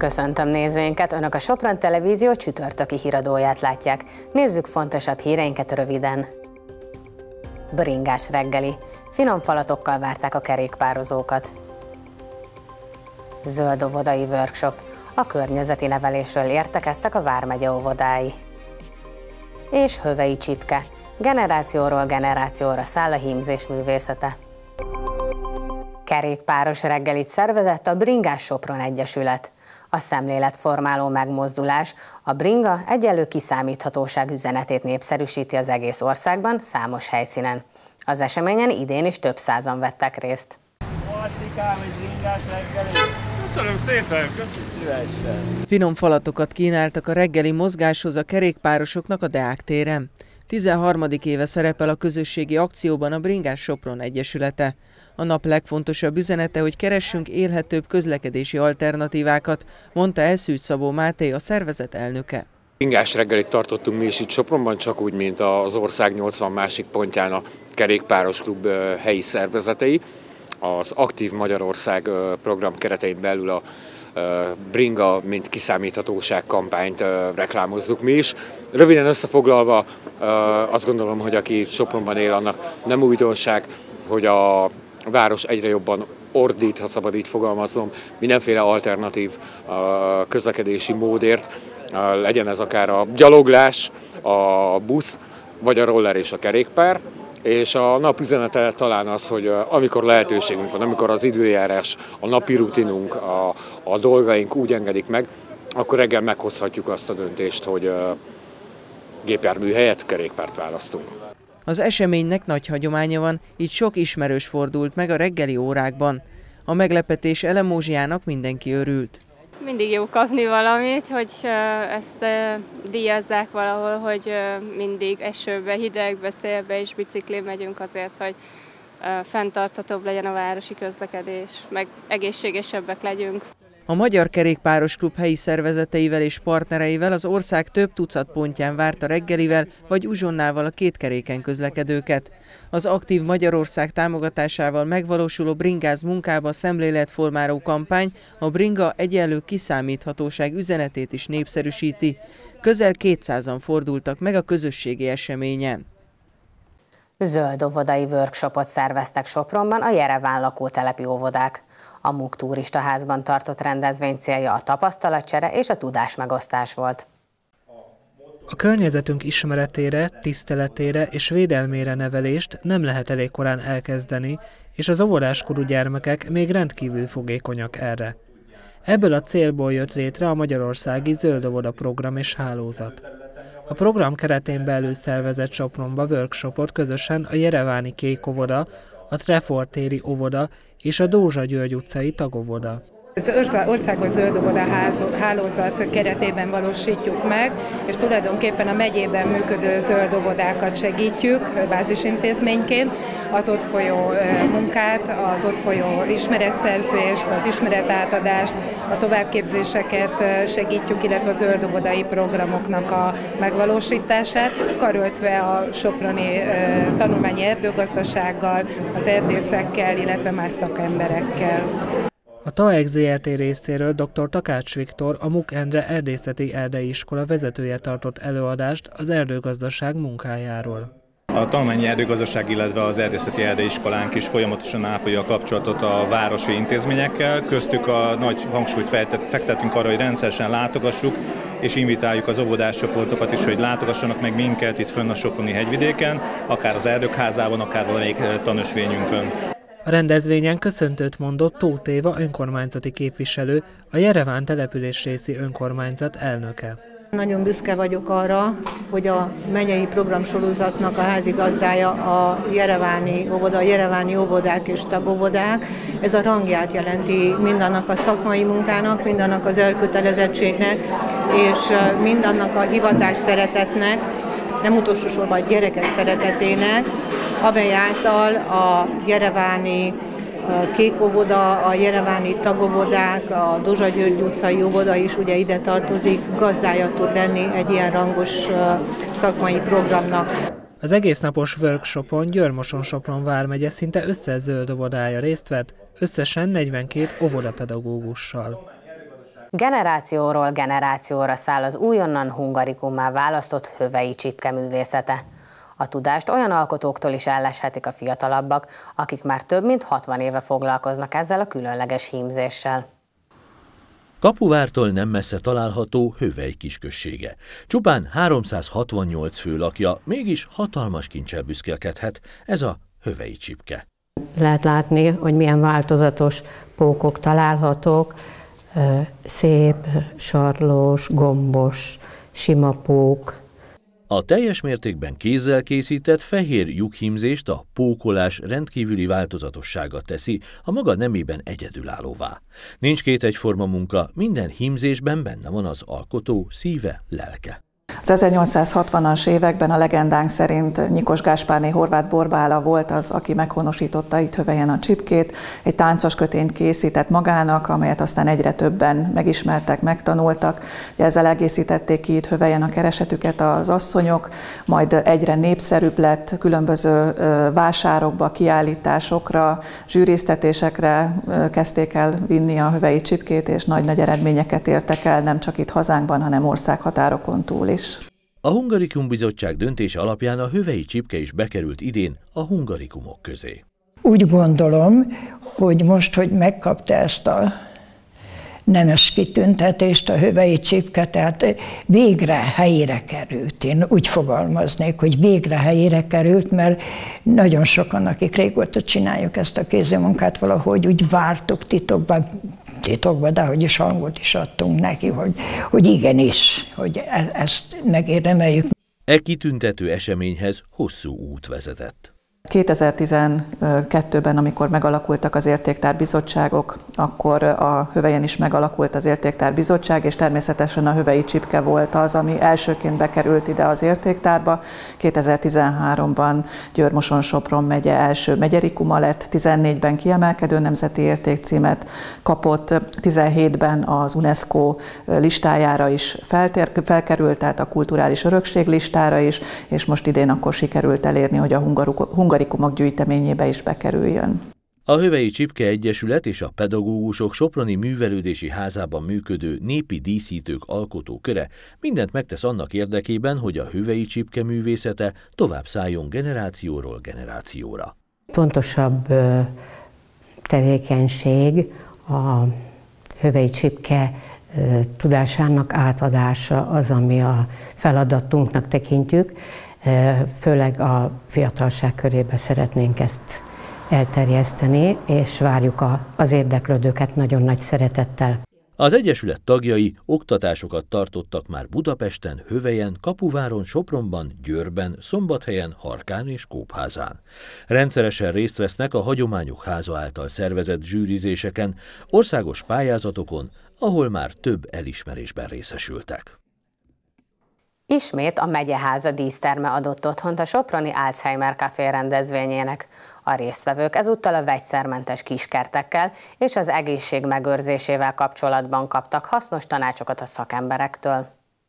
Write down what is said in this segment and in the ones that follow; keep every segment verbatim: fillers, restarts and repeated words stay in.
Köszöntöm nézőinket! Önök a Sopron Televízió csütörtöki híradóját látják. Nézzük fontosabb híreinket röviden. Bringás reggeli. Finom falatokkal várták a kerékpározókat. Zöld óvodai workshop. A környezeti nevelésről értekeztek a vármegye óvodái. És hövei csipke. Generációról generációra száll a hímzés művészete. Kerékpáros reggelit szervezett a Bringás Sopron Egyesület. A szemléletformáló megmozdulás, a bringa egyenlő kiszámíthatóság üzenetét népszerűsíti az egész országban, számos helyszínen. Az eseményen idén is több százan vettek részt. Köszönöm szépen, köszönöm. Finom falatokat kínáltak a reggeli mozgáshoz a kerékpárosoknak a Deák téren. tizenharmadik éve szerepel a közösségi akcióban a Bringás Sopron Egyesülete. A nap legfontosabb üzenete, hogy keressünk élhetőbb közlekedési alternatívákat, mondta el Szűcs Szabó Máté, a szervezet elnöke. Bringás reggelit tartottunk mi is itt Sopronban, csak úgy, mint az ország nyolcvan másik pontján a kerékpáros klub helyi szervezetei. Az Aktív Magyarország program keretein belül a bringa, mint kiszámíthatóság kampányt reklámozzuk mi is. Röviden összefoglalva azt gondolom, hogy aki Sopronban él, annak nem újdonság, hogy a város egyre jobban ordít, ha szabad így fogalmaznom, mindenféle alternatív közlekedési módért, legyen ez akár a gyaloglás, a busz, vagy a roller és a kerékpár. És a nap üzenete talán az, hogy amikor lehetőségünk van, amikor az időjárás, a napi rutinunk, a, a dolgaink úgy engedik meg, akkor reggel meghozhatjuk azt a döntést, hogy gépjármű helyett kerékpárt választunk. Az eseménynek nagy hagyománya van, így sok ismerős fordult meg a reggeli órákban. A meglepetés elemózsiának mindenki örült. Mindig jó kapni valamit, hogy ezt díjazzák valahol, hogy mindig esőbe, hidegbe, szélbe és biciklén megyünk azért, hogy fenntarthatóbb legyen a városi közlekedés, meg egészségesebbek legyünk. A Magyar Kerékpáros Klub helyi szervezeteivel és partnereivel az ország több tucat pontján várta reggelivel vagy uzsonnával a kétkeréken közlekedőket. Az Aktív Magyarország támogatásával megvalósuló Bringáz munkába szemléletformáló kampány a bringa egyenlő kiszámíthatóság üzenetét is népszerűsíti. Közel kétszázan fordultak meg a közösségi eseményen. Zöld óvodai workshopot szerveztek Sopronban a Jereván lakótelepi óvodák. A MUK turistaházban tartott rendezvény célja a tapasztalatcsere és a tudásmegosztás volt. A környezetünk ismeretére, tiszteletére és védelmére nevelést nem lehet elég korán elkezdeni, és az óvodáskorú gyermekek még rendkívül fogékonyak erre. Ebből a célból jött létre a Magyarországi Zöld Óvoda program és hálózat. A program keretén belül szervezett Sopronba workshopot közösen a Jereváni Kék Óvoda, a Trefor téri óvoda és a Dózsa György utcai tagóvoda. Az országos zöld óvoda hálózat keretében valósítjuk meg, és tulajdonképpen a megyében működő zöld óvodákat segítjük bázisintézményként, az ott folyó munkát, az ott folyó ismeretszerzést, az ismeretátadást, a továbbképzéseket segítjük, illetve a zöld óvodai programoknak a megvalósítását, karöltve a soproni tanulmányi erdőgazdasággal, az erdészekkel, illetve más szakemberekkel. A TAEK zé er té részéről dr. Takács Viktor, a MUK Endre Erdészeti Erdei Iskola vezetője tartott előadást az erdőgazdaság munkájáról. A tanulmányi erdőgazdaság, illetve az erdészeti erdei iskolánk is folyamatosan ápolja a kapcsolatot a városi intézményekkel. Köztük a nagy hangsúlyt fektetünk arra, hogy rendszeresen látogassuk, és invitáljuk az óvodás csoportokat is, hogy látogassanak meg minket itt fönn a Soproni hegyvidéken, akár az Erdők házában, akár valamelyik tanúsvényünkön. A rendezvényen köszöntőt mondott Tóth Éva önkormányzati képviselő, a Jereván településrészi önkormányzat elnöke. Nagyon büszke vagyok arra, hogy a megyei programsorozatnak a házigazdája a jereváni óvoda, a jereváni óvodák és tagóvodák. Ez a rangját jelenti mindannak a szakmai munkának, mindannak az elkötelezettségnek, és mindannak a hivatás szeretetnek, nem utolsó sorban a gyerekek szeretetének, amely által a jereváni Kék óvoda, a jereváni tagóvodák, a Dózsa György utcai óvoda is ugye ide tartozik, gazdája tud lenni egy ilyen rangos szakmai programnak. Az egésznapos workshopon Győr-Moson-Sopron vármegye szinte összes zöld óvodája részt vett, összesen negyvenkét óvodapedagógussal. Generációról generációra száll az újonnan hungarikummá választott hövei csipke művészete. A tudást olyan alkotóktól is elleshetik a fiatalabbak, akik már több mint hatvan éve foglalkoznak ezzel a különleges hímzéssel. Kapuvártól nem messze található Hövei kisközsége. Csupán háromszázhatvannyolc fő lakja, mégis hatalmas kincsel büszkélkedhet ez a hövei csipke. Lehet látni, hogy milyen változatos pókok találhatók, szép, sarlós, gombos, sima pók. A teljes mértékben kézzel készített fehér lyukhímzést a pókolás rendkívüli változatossága teszi a maga nemében egyedülállóvá. Nincs két egyforma munka, minden hímzésben benne van az alkotó szíve, lelke. Az ezernyolcszázhatvanas években a legendánk szerint Nyikos Gáspárné Horváth Borbála volt az, aki meghonosította itt Hövejen a csipkét. Egy táncos kötényt készített magának, amelyet aztán egyre többen megismertek, megtanultak. Ugye ezzel egészítették ki itt Hövejen a keresetüket az asszonyok, majd egyre népszerűbb lett, különböző vásárokba, kiállításokra, zsűriztetésekre kezdték el vinni a hövei csipkét, és nagy-nagy eredményeket értek el, nem csak itt hazánkban, hanem országhatárokon túl is. A Hungarikum Bizottság döntése alapján a hövei csipke is bekerült idén a hungarikumok közé. Úgy gondolom, hogy most, hogy megkapta ezt a nemes kitüntetést a hövei csipke, tehát végre helyére került. Én úgy fogalmaznék, hogy végre helyére került, mert nagyon sokan, akik régóta csináljuk ezt a kézmunkát, valahogy úgy vártuk titokban, titokban, de hogy is hangot is adtunk neki, hogy, hogy igenis, hogy ezt megérdemeljük. E kitüntető eseményhez hosszú út vezetett. kétezer-tizenkettőben, amikor megalakultak az értéktárbizottságok, akkor a Hövejen is megalakult az értéktárbizottság, és természetesen a hövei csipke volt az, ami elsőként bekerült ide az értéktárba. kétezer-tizenháromban Győr-Moson-Sopron megye első megyerikuma lett, tizennégyben kiemelkedő nemzeti értékcímet kapott, tizenhétben az UNESCO listájára is feltér, felkerült, tehát a kulturális örökség listára is, és most idén akkor sikerült elérni, hogy a hungaruk hungarikumok gyűjteményébe is bekerüljön. A Hövei Csipke Egyesület és a Pedagógusok Soproni Művelődési Házában működő népi díszítők alkotóköre mindent megtesz annak érdekében, hogy a hövei csipke művészete tovább szálljon generációról generációra. Fontosabb tevékenység a hövei csipke tudásának átadása az, ami a feladatunknak tekintjük. Főleg a fiatalság körébe szeretnénk ezt elterjeszteni, és várjuk az érdeklődőket nagyon nagy szeretettel. Az Egyesület tagjai oktatásokat tartottak már Budapesten, Hövejen, Kapuváron, Sopronban, Győrben, Szombathelyen, Harkán és Kópházán. Rendszeresen részt vesznek a Hagyományok Háza által szervezett zsűrizéseken, országos pályázatokon, ahol már több elismerésben részesültek. Ismét a megyeháza díszterme adott otthont a soproni Alzheimer Café rendezvényének. A résztvevők ezúttal a vegyszermentes kiskertekkel és az egészség megőrzésével kapcsolatban kaptak hasznos tanácsokat a szakemberektől.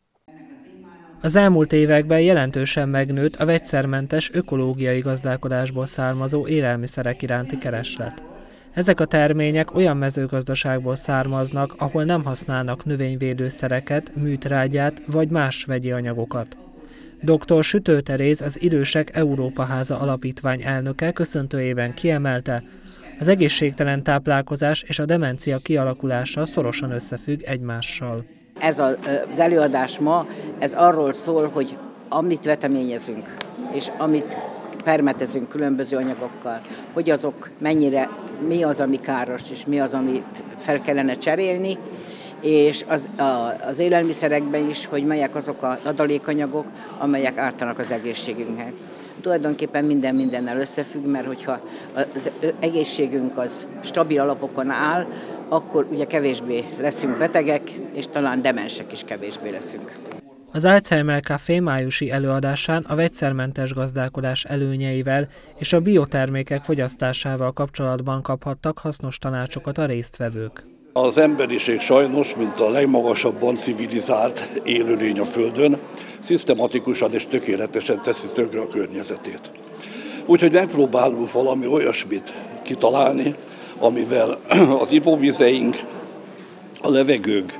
Az elmúlt években jelentősen megnőtt a vegyszermentes ökológiai gazdálkodásból származó élelmiszerek iránti kereslet. Ezek a termények olyan mezőgazdaságból származnak, ahol nem használnak növényvédőszereket, műtrágyát vagy más vegyi anyagokat. doktor Sütő Teréz, az Idősek Európa Háza Alapítvány elnöke köszöntőjében kiemelte, az egészségtelen táplálkozás és a demencia kialakulása szorosan összefügg egymással. Ez az előadás ma, ez arról szól, hogy amit veteményezünk, és amit permetezünk különböző anyagokkal, hogy azok mennyire, mi az, ami káros, és mi az, amit fel kellene cserélni, és az, a, az élelmiszerekben is, hogy melyek azok az adalékanyagok, amelyek ártanak az egészségünknek. Tulajdonképpen minden mindennel összefügg, mert hogyha az egészségünk az stabil alapokon áll, akkor ugye kevésbé leszünk betegek, és talán demensek is kevésbé leszünk. Az Alzheimer Café májusi előadásán a vegyszermentes gazdálkodás előnyeivel és a biotermékek fogyasztásával kapcsolatban kaphattak hasznos tanácsokat a résztvevők. Az emberiség sajnos, mint a legmagasabban civilizált élőlény a Földön, szisztematikusan és tökéletesen teszi tönkre a környezetét. Úgyhogy megpróbálunk valami olyasmit kitalálni, amivel az ivóvizeink, a levegők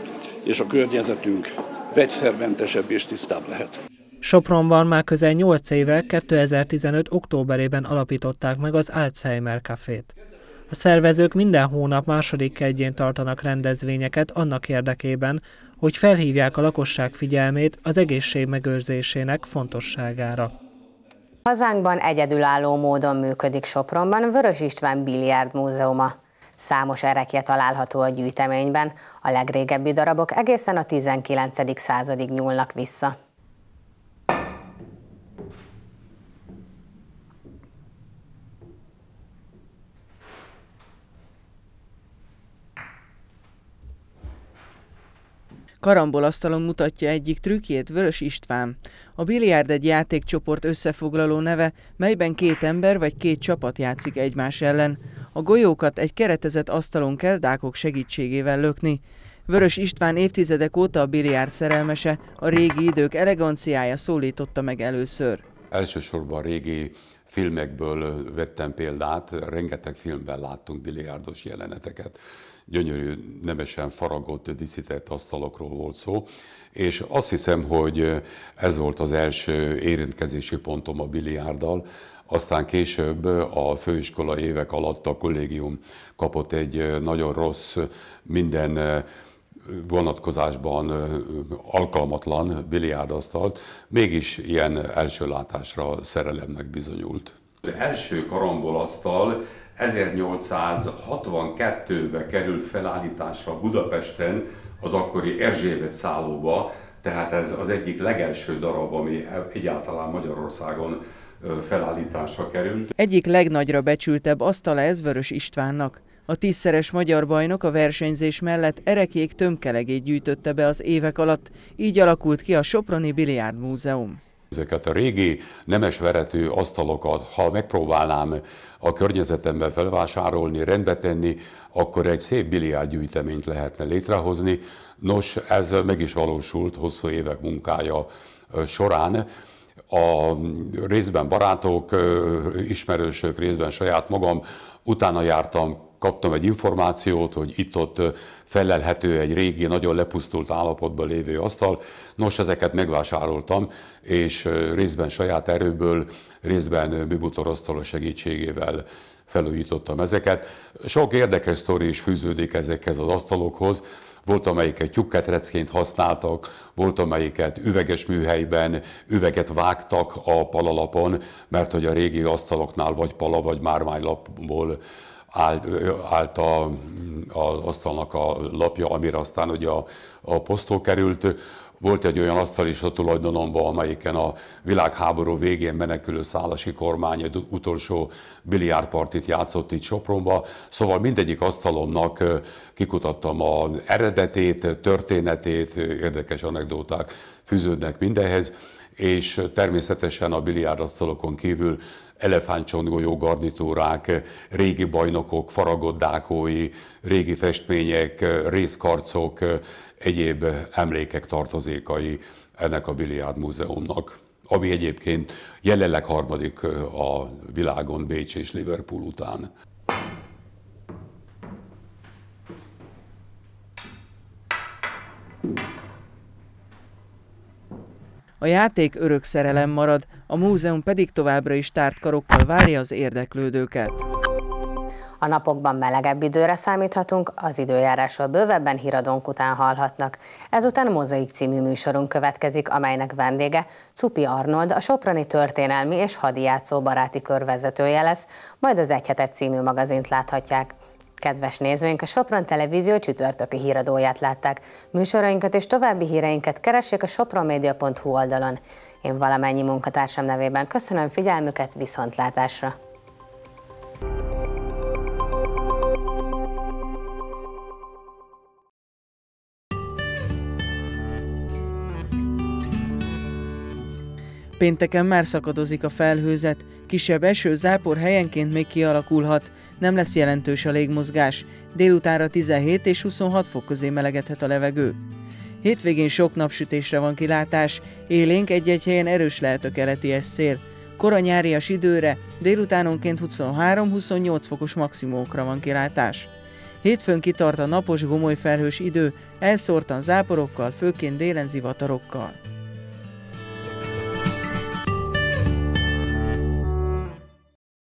és a környezetünk vegyszermentesebb és tisztább lehet. Sopronban már közel nyolc éve, kétezer-tizenöt októberében alapították meg az Alzheimer Cafét. A szervezők minden hónap második kedjén tartanak rendezvényeket annak érdekében, hogy felhívják a lakosság figyelmét az egészség megőrzésének fontosságára. Hazánkban egyedülálló módon működik Sopronban Vörös István Biliárd Múzeuma. Számos erekje található a gyűjteményben, a legrégebbi darabok egészen a tizenkilencedik századig nyúlnak vissza. Karambolasztalon mutatja egyik trükkjét Vörös István. A biliárd egy játékcsoport összefoglaló neve, melyben két ember vagy két csapat játszik egymás ellen. A golyókat egy keretezett asztalon kell dákok segítségével lökni. Vörös István évtizedek óta a biliárd szerelmese, a régi idők eleganciája szólította meg először. Elsősorban régi filmekből vettem példát, rengeteg filmben láttunk biliárdos jeleneteket. Gyönyörű, nemesen faragott, díszített asztalokról volt szó, és azt hiszem, hogy ez volt az első érintkezési pontom a biliárddal. Aztán később a főiskola évek alatt a kollégium kapott egy nagyon rossz, minden vonatkozásban alkalmatlan biliárdasztalt, mégis ilyen első látásra szerelemnek bizonyult. Az első karambolasztal ezernyolcszázhatvankettőben került felállításra Budapesten, az akkori Erzsébet szállóba, tehát ez az egyik legelső darab, ami egyáltalán Magyarországon felállításra került. Egyik legnagyra becsültebb asztala ez Vörös Istvánnak. A tízszeres magyar bajnok a versenyzés mellett erekjék tömkelegét gyűjtötte be az évek alatt, így alakult ki a Soproni Biliárd Múzeum. Ezeket a régi nemesverető asztalokat, ha megpróbálnám a környezetemben felvásárolni, rendbe tenni, akkor egy szép biliárdgyűjteményt lehetne létrehozni. Nos, ez meg is valósult hosszú évek munkája során. A részben barátok, ismerősök, részben saját magam, utána jártam, kaptam egy információt, hogy itt-ott fellelhető egy régi, nagyon lepusztult állapotban lévő asztal. Nos, ezeket megvásároltam, és részben saját erőből, részben Bibutor asztalos segítségével felújítottam ezeket. Sok érdekes sztori is fűződik ezekhez az asztalokhoz. Volt, amelyiket tyúkketrecként használtak, volt, amelyiket üveges műhelyben, üveget vágtak a palalapon, mert hogy a régi asztaloknál vagy pala, vagy márványlapból állt az asztalnak a lapja, amire aztán ugye a, a posztó került. Volt egy olyan asztal is a tulajdonomban, amelyiken a világháború végén menekülő szálasi kormány egy utolsó biliárdpartit játszott itt Sopronba. Szóval mindegyik asztalomnak kikutattam az eredetét, történetét, érdekes anekdóták fűződnek mindenhez, és természetesen a biliárdasztalokon kívül elefántcsontgolyó garnitúrák, régi bajnokok, faragott dákói, régi festmények, részkarcok, egyéb emlékek tartozékai ennek a Biliárd Múzeumnak, ami egyébként jelenleg harmadik a világon Bécs és Liverpool után. A játék örök szerelem marad, a múzeum pedig továbbra is tárt karokkal várja az érdeklődőket. A napokban melegebb időre számíthatunk, az időjárásról bővebben híradónk után hallhatnak. Ezután Mozaik című műsorunk következik, amelynek vendége Czupi Arnold, a soproni történelmi és hadijátszó baráti kör vezetője lesz, majd az Egy Hetet című magazint láthatják. Kedves nézőink, a Sopron Televízió csütörtöki híradóját látták. Műsorainkat és további híreinket keressék a sopronmedia pont hu oldalon. Én valamennyi munkatársam nevében köszönöm figyelmüket, viszontlátásra! Pénteken már szakadozik a felhőzet, kisebb eső, zápor helyenként még kialakulhat, nem lesz jelentős a légmozgás, délutánra tizenhét és huszonhat fok közé melegedhet a levegő. Hétvégén sok napsütésre van kilátás, élénk egy-egy helyen erős lehet a keleti szél. Kora nyárias időre, délutánonként huszonhárom-huszonnyolc fokos maximumokra van kilátás. Hétfőn kitart a napos gomolyfelhős idő, elszórtan záporokkal, főként délen zivatarokkal.